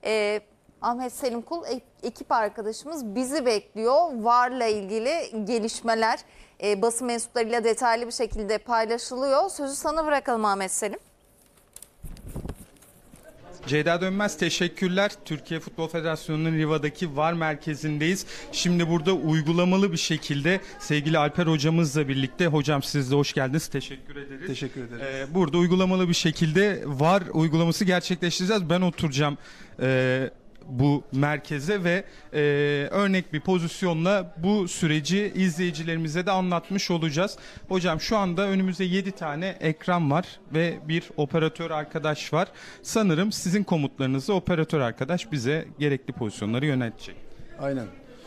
Ahmet Selim Kul ekip arkadaşımız bizi bekliyor. VAR'la ilgili gelişmeler basın mensuplarıyla detaylı bir şekilde paylaşılıyor. Sözü sana bırakalım Ahmet Selim. Ceyda Dönmez, teşekkürler. Türkiye Futbol Federasyonu'nun Riva'daki VAR merkezindeyiz. Şimdi burada uygulamalı bir şekilde sevgili Alper hocamızla birlikte, hocam siz de hoş geldiniz. Teşekkür ederiz. Teşekkür ederiz. Burada uygulamalı bir şekilde VAR uygulaması gerçekleştireceğiz. Ben oturacağım bu merkeze ve örnek bir pozisyonla bu süreci izleyicilerimize de anlatmış olacağız. Hocam şu anda önümüzde 7 tane ekran var ve bir operatör arkadaş var. Sanırım sizin komutlarınızı operatör arkadaş bize gerekli pozisyonları yönetecek. Aynen.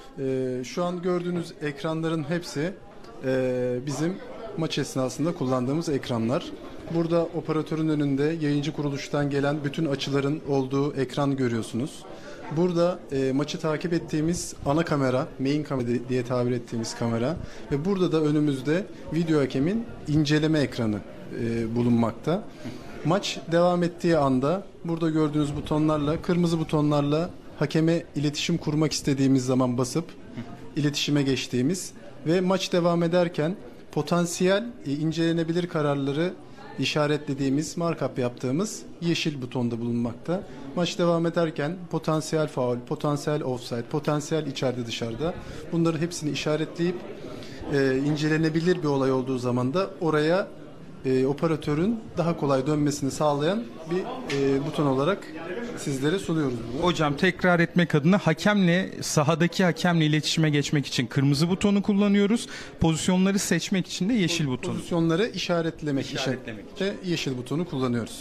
Şu an gördüğünüz ekranların hepsi bizim maç esnasında kullandığımız ekranlar. Burada operatörün önünde yayıncı kuruluştan gelen bütün açıların olduğu ekran görüyorsunuz. Burada maçı takip ettiğimiz ana kamera, main kamera diye tabir ettiğimiz kamera ve burada da önümüzde video hakemin inceleme ekranı bulunmakta. Maç devam ettiği anda burada gördüğünüz butonlarla, kırmızı butonlarla hakeme iletişim kurmak istediğimiz zaman basıp iletişime geçtiğimiz ve maç devam ederken potansiyel incelenebilir kararları işaretlediğimiz, markup yaptığımız yeşil butonda bulunmakta. Maç devam ederken potansiyel faul, potansiyel offside, potansiyel içeride dışarıda bunların hepsini işaretleyip incelenebilir bir olay olduğu zaman da oraya operatörün daha kolay dönmesini sağlayan bir buton olarak sizlere sunuyoruz bunu. Hocam tekrar etmek adına sahadaki hakemle iletişime geçmek için kırmızı butonu kullanıyoruz. Pozisyonları seçmek için de yeşil butonu. Pozisyonları işaretlemek için de yeşil butonu kullanıyoruz.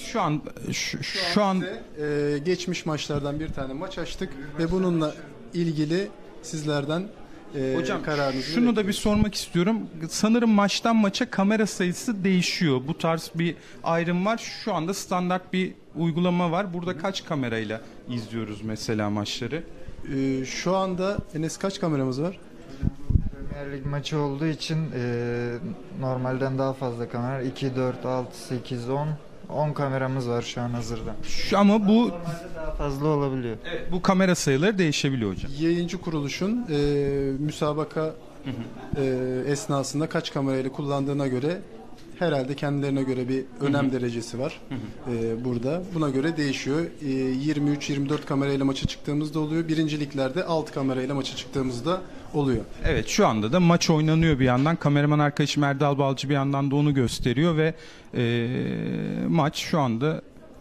Şu an geçmiş maçlardan bir tane maç açtık ve bununla ilgili sizlerden hocam şunu da bir sormak istiyorum. Sanırım maçtan maça kamera sayısı değişiyor. Bu tarz bir ayrım var. Şu anda standart bir uygulama var. Burada kaç kamerayla izliyoruz mesela maçları? Şu anda Enes kaç kameramız var? Premier Lig maçı olduğu için normalden daha fazla kamera. 2, 4, 6, 8, 10 kameramız var şu an hazırda. Ama bu daha fazla olabiliyor. evet, bu kamera sayıları değişebiliyor hocam. Yayıncı kuruluşun müsabaka esnasında kaç kamerayla kullandığına göre herhalde kendilerine göre bir önem derecesi var burada. Buna göre değişiyor. 23-24 kamerayla maça çıktığımızda oluyor. Birinciliklerde 6 kamerayla maça çıktığımızda oluyor. Evet, şu anda da maç oynanıyor bir yandan. Kameraman arkadaşım Erdal Balcı bir yandan da onu gösteriyor ve maç şu anda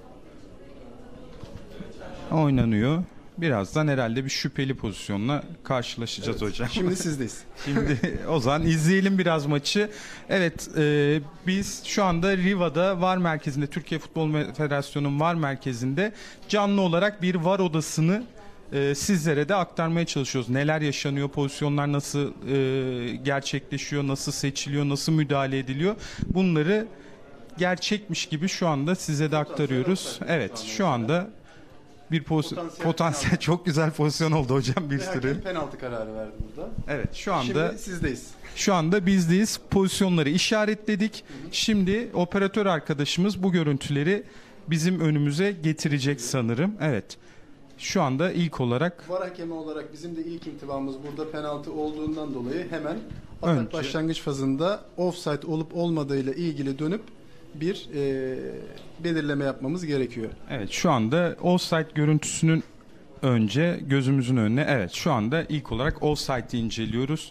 oynanıyor. Birazdan herhalde bir şüpheli pozisyonla karşılaşacağız hocam. Şimdi sizdeyiz. Şimdi o zaman izleyelim biraz maçı. Evet, biz şu anda Riva'da VAR merkezinde, Türkiye Futbol Federasyonu'nun VAR merkezinde canlı olarak bir VAR odasını sizlere de aktarmaya çalışıyoruz. Neler yaşanıyor, pozisyonlar nasıl gerçekleşiyor, nasıl seçiliyor, nasıl müdahale ediliyor. Bunları gerçekmiş gibi şu anda size de aktarıyoruz. Evet, şu anda bir potansiyel çok güzel pozisyon oldu hocam bir sürü. Penaltı kararı verdi burada. Evet, şu anda Şimdi sizdeyiz. Şu anda bizdeyiz. Pozisyonları işaretledik. Şimdi operatör arkadaşımız bu görüntüleri bizim önümüze getirecek sanırım. Evet. Şu anda ilk olarak VAR hakemi olarak bizim de ilk intibamız burada penaltı olduğundan dolayı hemen atak başlangıç fazında offside olup olmadığıyla ilgili dönüp bir belirleme yapmamız gerekiyor. evet, şu anda offside görüntüsünün önce gözümüzün önüne, evet, şu anda ilk olarak offside'i inceliyoruz.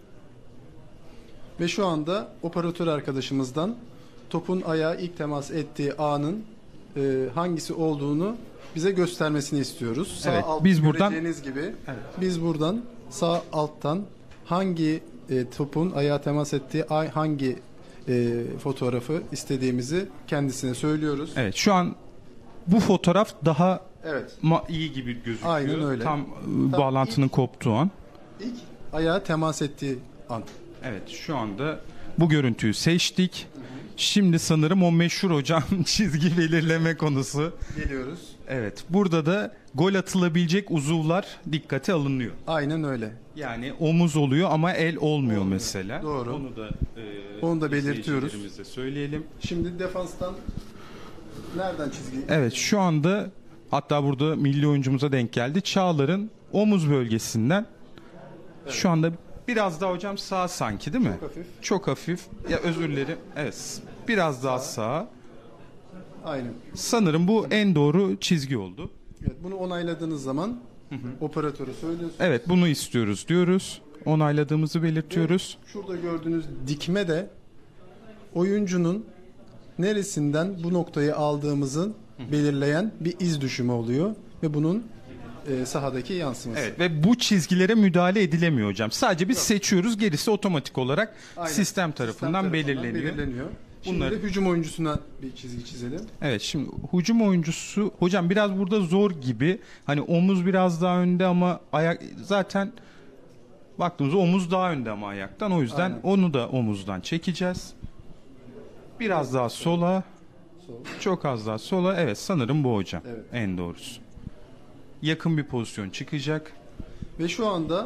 Ve şu anda operatör arkadaşımızdan topun ayağa ilk temas ettiği anın hangisi olduğunu bize göstermesini istiyoruz. Sağ Evet, altta biz buradan göreceğiniz gibi biz buradan sağ alttan hangi topun ayağa temas ettiği hangi fotoğrafı istediğimizi kendisine söylüyoruz. Evet, şu an bu fotoğraf daha Evet. iyi gibi gözüküyor. Aynen öyle. Tam bağlantının koptuğu an. İlk ayağa temas ettiği an. Evet, şu anda bu görüntüyü seçtik. Şimdi sanırım o meşhur hocam çizgi belirleme konusu. Geliyoruz. Evet, burada da gol atılabilecek uzuvlar dikkate alınıyor. Aynen öyle. Yani omuz oluyor ama el olmuyor mesela. Doğru. Onu da belirtiyoruz. izleyicilerimize söyleyelim. Şimdi defanstan nereden çizgi? Evet, şu anda Hatta burada milli oyuncumuza denk geldi. Çağlar'ın omuz bölgesinden şu anda biraz daha hocam sağ sanki değil mi? Çok hafif. Çok hafif. Ya özür dilerim. Evet. Biraz daha sağ. Aynen. Sanırım bu en doğru çizgi oldu. Evet, bunu onayladığınız zaman operatöre söylüyorsunuz. Evet, bunu istiyoruz diyoruz. Onayladığımızı belirtiyoruz. Şurada gördüğünüz dikme de oyuncunun neresinden bu noktayı aldığımızın belirleyen bir iz düşümü oluyor ve bunun sahadaki yansıması. Evet ve bu çizgilere müdahale edilemiyor hocam. Sadece biz seçiyoruz, gerisi otomatik olarak Aynen. sistem tarafından belirleniyor. Şimdi Bunları- de hücum oyuncusuna bir çizgi çizelim. Evet, şimdi hücum oyuncusu hocam biraz burada zor gibi. Hani omuz biraz daha önde ama ayak zaten baktığımızda omuz daha önde ama ayaktan. O yüzden Aynen. onu da omuzdan çekeceğiz. Biraz daha sola. Sol. Çok az daha sola. Evet, sanırım bu hocam. Evet. En doğrusu. Yakın bir pozisyon çıkacak. Ve şu anda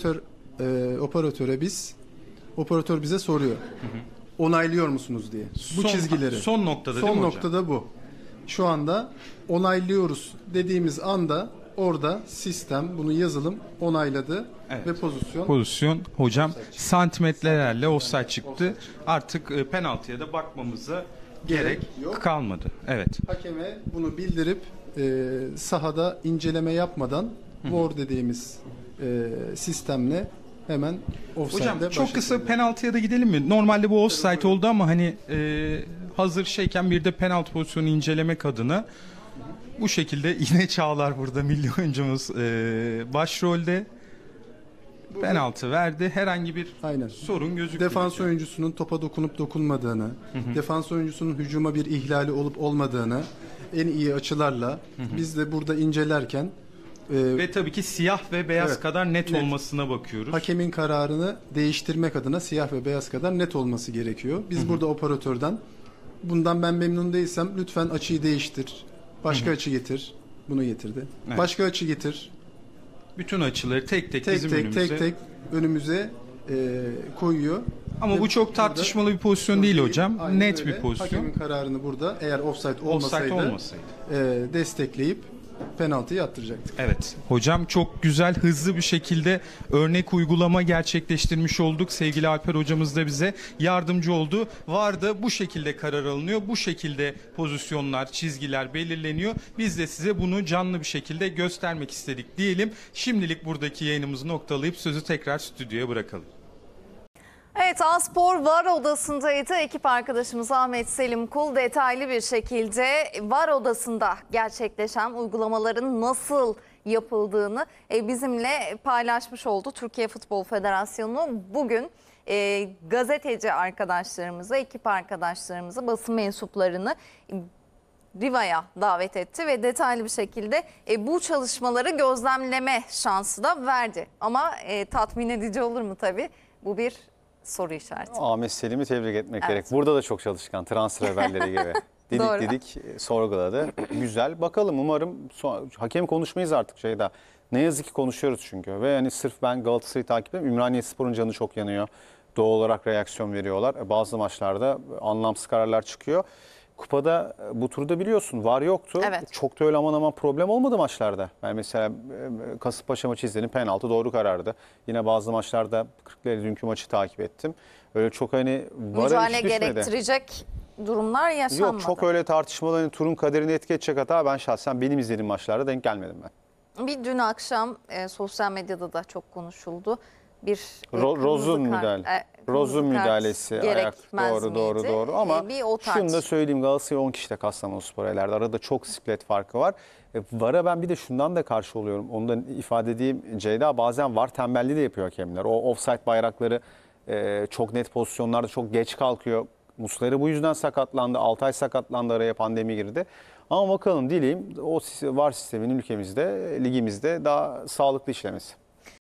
operatör bize soruyor. Onaylıyor musunuz diye. Bu çizgileri. Son noktada değil Son mi hocam? noktada bu. Şu anda onaylıyoruz dediğimiz anda orada sistem bunu yazılım onayladı Evet. ve pozisyon Pozisyon hocam santimetrelerle offside çıktı. Artık penaltıya da bakmamıza gerek yok. kalmadı. Evet. hakeme bunu bildirip sahada inceleme yapmadan VAR dediğimiz sistemle hemen offside'de Hocam çok başlatılıyor. kısa penaltıya da gidelim mi? Normalde bu offside oldu ama hani hazır şeyken bir de penaltı pozisyonu incelemek adına bu şekilde yine Çağlar burada milli oyuncumuz başrolde penaltı verdi. Herhangi bir Aynen. sorun gözükmüyor. Defans oyuncusunun topa dokunup dokunmadığını, defans oyuncusunun hücuma bir ihlali olup olmadığını en iyi açılarla biz de burada incelerken Ve tabii ki siyah ve beyaz Evet, kadar net net. olmasına bakıyoruz. hakemin kararını değiştirmek adına siyah ve beyaz kadar net olması gerekiyor. Biz burada operatörden bundan ben memnun değilsem lütfen açıyı değiştir. Başka açı getir. Bunu getirdi. Evet. Başka açı getir. Bütün açıları tek tek Tek bizim tek önümüze. tek tek önümüze koyuyor. Ama Ve bu çok tartışmalı bir pozisyon değil hocam. Aynen Net öyle. bir pozisyon. Hakemin kararını burada eğer offside olmasaydı, Offside olmasaydı. Destekleyip penaltıyı attıracaktık. Evet hocam, çok güzel hızlı bir şekilde örnek uygulama gerçekleştirmiş olduk. Sevgili Alper hocamız da bize yardımcı oldu. VAR'da bu şekilde karar alınıyor. Bu şekilde pozisyonlar, çizgiler belirleniyor. Biz de size bunu canlı bir şekilde göstermek istedik diyelim. Şimdilik buradaki yayınımızı noktalayıp sözü tekrar stüdyoya bırakalım. Evet, A-Spor VAR odasındaydı. Ekip arkadaşımız Ahmet Selim Kul detaylı bir şekilde VAR odasında gerçekleşen uygulamaların nasıl yapıldığını bizimle paylaşmış oldu. Türkiye Futbol Federasyonu bugün gazeteci arkadaşlarımızı, ekip arkadaşlarımızı, basın mensuplarını Riva'ya davet etti ve detaylı bir şekilde bu çalışmaları gözlemleme şansı da verdi. Ama tatmin edici olur mu tabii? Bu bir soru işareti. Ahmet Selim'i tebrik etmek gerek. Burada da çok çalışkan, transfer haberleri gibi. Doğru. Dedik sorguladı. Güzel. Bakalım, umarım hakem konuşmayız artık şeyde. Ne yazık ki konuşuyoruz çünkü. Ve yani sırf ben Galatasaray'ı takip ediyorum. Ümraniyespor'un canı çok yanıyor. Doğal olarak reaksiyon veriyorlar. Bazı maçlarda anlamsız kararlar çıkıyor. Kupada bu turda biliyorsun VAR yoktu. Evet. Çok da öyle aman aman problem olmadı maçlarda. Yani mesela Kasımpaşa maçı izledim, penaltı doğru karardı. Yine bazı maçlarda Kırklareli dünkü maçı takip ettim. Öyle çok hani VAR'a Müdahale iş düşmedi. gerektirecek durumlar yaşanmadı. Yok, çok öyle tartışmalı hani turun kaderini etki edecek hata ben şahsen benim izlediğim maçlarda denk gelmedim ben. Bir dün akşam sosyal medyada da çok konuşuldu. Bir Roz'un kırmızı kart müdahalesi gerekmez doğru miydi? ama bir o şunu da tartış. söyleyeyim, Galatasaray 10 kişide Kastamonuspor elerdi. Arada çok siklet farkı var. VAR'a ben bir de şundan da karşı oluyorum. Onu da ifade edeyim Ceyda, bazen VAR tembelliği de yapıyor hakemler. O offside bayrakları çok net pozisyonlarda çok geç kalkıyor. Muslera bu yüzden sakatlandı. Altay sakatlandı, araya pandemi girdi. Ama bakalım, dileyim o VAR sisteminin ülkemizde, ligimizde daha sağlıklı işlemesi.